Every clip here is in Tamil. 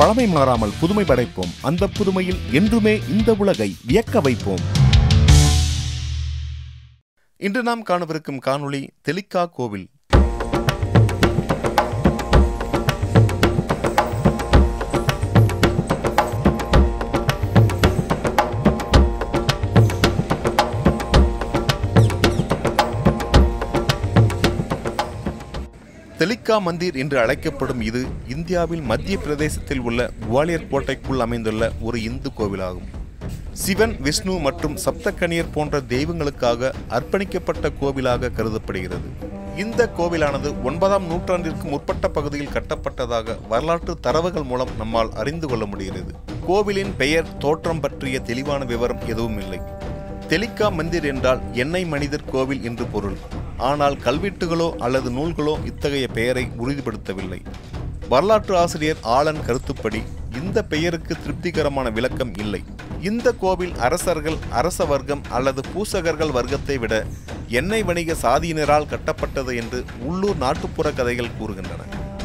பழமை மாறாமல் புதுமை படைப்போம். அந்த புதுமையில் என்றுமே இந்த உலகை வியக்க வைப்போம். இன்று நாம் காணவிருக்கும் காணொளி தெலிக்கா கோவில். தெலிக்கா மந்திர் என்று அழைக்கப்படும் இது இந்தியாவில் மத்திய பிரதேசத்தில் உள்ள குவாலியர் கோட்டைக்குள் அமைந்துள்ள ஒரு இந்து கோவிலாகும். சிவன், விஷ்ணு மற்றும் சப்தகன்னியர் போன்ற தெய்வங்களுக்காக அர்ப்பணிக்கப்பட்ட கோவிலாக கருதப்படுகிறது. இந்த கோவிலானது 9ஆம் நூற்றாண்டிற்கு முற்பட்ட பகுதியில் கட்டப்பட்டதாக வரலாற்று தரவுகள் மூலம் நம்மால் அறிந்து கொள்ள முடிகிறது. கோவிலின் பெயர், தோற்றம் பற்றிய தெளிவான விவரம் எதுவும் இல்லை. தெலிக்கா மந்திர் என்றால் எண்ணெய் மனிதர் கோவில் என்று பொருள். ஆனால் கல்வெட்டுகளோ அல்லது நூல்களோ இத்தகைய பெயரை உறுதிப்படுத்தவில்லை. வரலாற்று ஆசிரியர் ஆலன் கருத்துப்படி இந்த பெயருக்கு திருப்திகரமான விளக்கம் இல்லை. இந்த கோவில் அரசர்கள், அரச வர்க்கம் அல்லது பூசகர்கள் வர்க்கத்தை விட எண்ணெய் வணிக சாதியினரால் கட்டப்பட்டது என்று உள்ளூர் நாட்டுப்புற கதைகள் கூறுகின்றன.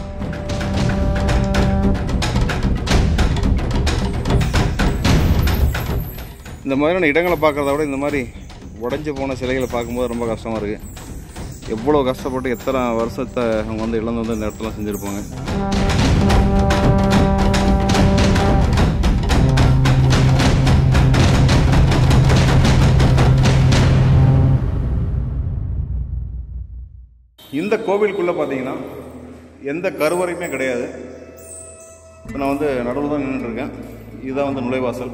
இந்த மாதிரியான இடங்களை பார்க்குறத விட இந்த மாதிரி உடஞ்சி போன சிலைகளை பார்க்கும்போது ரொம்ப கஷ்டமாக இருக்குது. எவ்வளோ கஷ்டப்பட்டு எத்தனை வருஷத்தை அவங்க வந்து இழந்து வந்து இந்த இடத்துல செஞ்சுருப்பாங்க. இந்த கோவிலுக்குள்ளே பார்த்தீங்கன்னா எந்த கருவறையுமே கிடையாது. இப்போ நான் வந்து நடுவில் தான் நின்றுட்டுருக்கேன். இதுதான் வந்து நுழைவாசல்.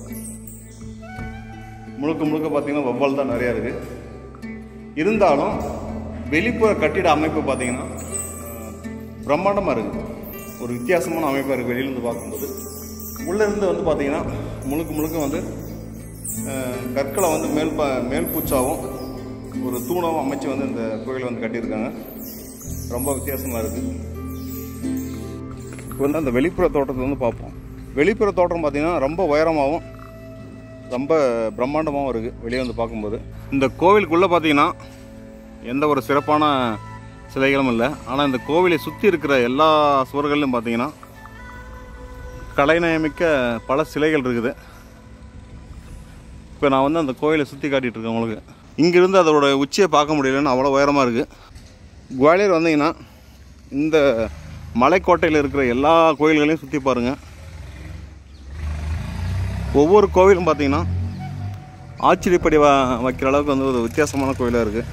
முழுக்க முழுக்க பார்த்தீங்கன்னா வவ்வால் தான் நிறையா இருக்குது. இருந்தாலும் வெளிப்புற கட்டிட அமைப்பு பார்த்தீங்கன்னா பிரம்மாண்டமாக இருக்குது. ஒரு வித்தியாசமான அமைப்பாக இருக்குது வெளியிலேருந்து பார்க்கும்போது. உள்ளேருந்து வந்து பார்த்தீங்கன்னா முழுக்க முழுக்க வந்து கற்களை வந்து மேல் பூச்சாவும் ஒரு தூணாகவும் அமைச்சு வந்து இந்த கோயிலை வந்து கட்டியிருக்காங்க. ரொம்ப வித்தியாசமாக இருக்குது. இப்போ வந்து அந்த வெளிப்புற தோட்டத்தை வந்து பார்ப்போம். வெளிப்புற தோட்டம் பார்த்தீங்கன்னா ரொம்ப உயரமாகவும் ரொம்ப பிரம்மாண்டமாகவும் இருக்குது வெளியே வந்து பார்க்கும்போது. இந்த கோவிலுக்குள்ளே பார்த்தீங்கன்னா எந்த ஒரு சிறப்பான சிலைகளும் இல்லை. ஆனால் இந்த கோவிலை சுற்றி இருக்கிற எல்லா சுவர்கள்லையும் பார்த்தீங்கன்னா கலைநயமிக்க பல சிலைகள் இருக்குது. இப்போ நான் வந்து அந்த கோவிலை சுற்றி காட்டிகிட்ருக்கேன் உங்களுக்கு. இங்கேருந்து அதோட உச்சியை பார்க்க முடியலன்னு அவ்வளோ உயரமாக இருக்குது. குவாலியர் வந்தீங்கன்னா இந்த மலைக்கோட்டையில் இருக்கிற எல்லா கோயில்களையும் சுற்றி பாருங்கள். ஒவ்வொரு கோவிலும் பார்த்தீங்கன்னா ஆச்சரியப்படி வைக்கிற அளவுக்கு வந்து ஒரு வித்தியாசமான கோயிலாக இருக்குது.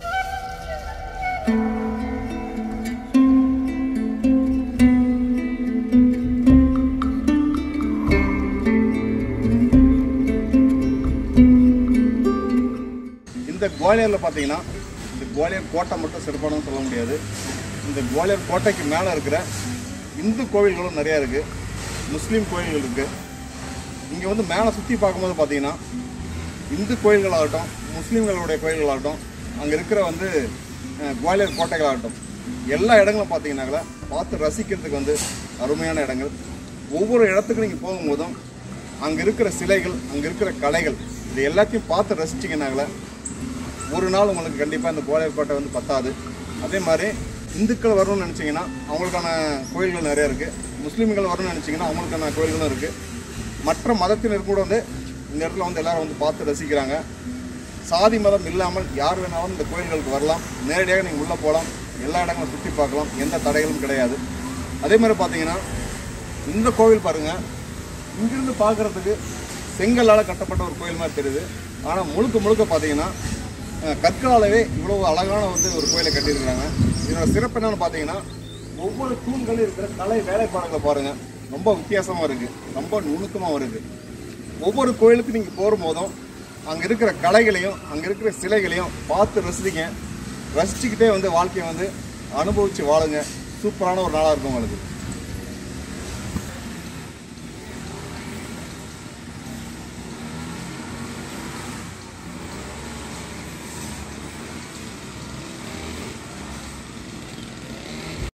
இந்த குவாலியரில் பார்த்தீங்கன்னா இந்த குவாலியர் கோட்டை மட்டும் சிறப்பானு சொல்ல முடியாது. இந்த குவாலியர் கோட்டைக்கு மேலே இருக்கிற இந்து கோவில்களும் நிறையா இருக்குது. முஸ்லீம் கோயில்கள் இருக்குது. இங்கே வந்து மேலே சுற்றி பார்க்கும்போது பார்த்தீங்கன்னா இந்து கோயில்களாகட்டும், முஸ்லீம்களுடைய கோயில்களாகட்டும், அங்கே இருக்கிற வந்து குவாலியர் கோட்டைகளாகட்டும், எல்லா இடங்களும் பார்த்தீங்கன்னாங்களா பார்த்து ரசிக்கிறதுக்கு வந்து அருமையான இடங்கள். ஒவ்வொரு இடத்துக்கும் நீங்கள் போகும்போதும் அங்கே இருக்கிற சிலைகள், அங்கே இருக்கிற கலைகள், இது எல்லாத்தையும் பார்த்து ரசிச்சிங்கன்னாங்களா ஒரு நாள் உங்களுக்கு கண்டிப்பாக இந்த குவாலியர் கோட்டை வந்து பத்தாது. அதே மாதிரி இந்துக்கள் வரணும்னு நினச்சிங்கன்னா அவங்களுக்கான கோயில்கள் நிறையா இருக்குது. முஸ்லீம்கள் வரணும்னு நினச்சிங்கன்னா அவங்களுக்கான கோயில்களும் இருக்குது. மற்ற மதத்தினர் கூட வந்து இந்த இடத்துல வந்து எல்லோரும் வந்து பார்த்து ரசிக்கிறாங்க. சாதி மதம் இல்லாமல் யார் வேணாலும் இந்த கோயில்களுக்கு வரலாம். நேரடியாக நீங்கள் உள்ளே போகலாம். எல்லா இடங்களும் சுற்றி பார்க்கலாம். எந்த தடைகளும் கிடையாது. அதே மாதிரி பார்த்தீங்கன்னா இந்த கோவில் பாருங்கள், இங்கிருந்து பார்க்குறதுக்கு செங்கல்லால் கட்டப்பட்ட ஒரு கோயில் மாதிரி தெரியுது. ஆனால் முழுக்க முழுக்க பார்த்தீங்கன்னா கற்களாலவே இவ்வளோ அழகான வந்து ஒரு கோயிலை கட்டியிருக்கிறாங்க. இதோட சிறப்பு என்னென்னு பார்த்தீங்கன்னா ஒவ்வொரு தூண்களும் இருக்கிற கலை வேலைப்பாடுகளை பாருங்கள். ரொம்ப வித்தியாசமாக இருக்குது. ரொம்ப நுணுக்கமாக இருக்குது. ஒவ்வொரு கோயிலுக்கு நீங்கள் போகும்போதும் அங்கே இருக்கிற கலைகளையும் அங்கே இருக்கிற சிலைகளையும் பார்த்து ரசிச்சிக்கிட்டே வந்து வாழ்க்கையை வந்து அனுபவித்து வாழுங்க. சூப்பரான ஒரு நாளாக இருக்கும் உங்களுக்கு.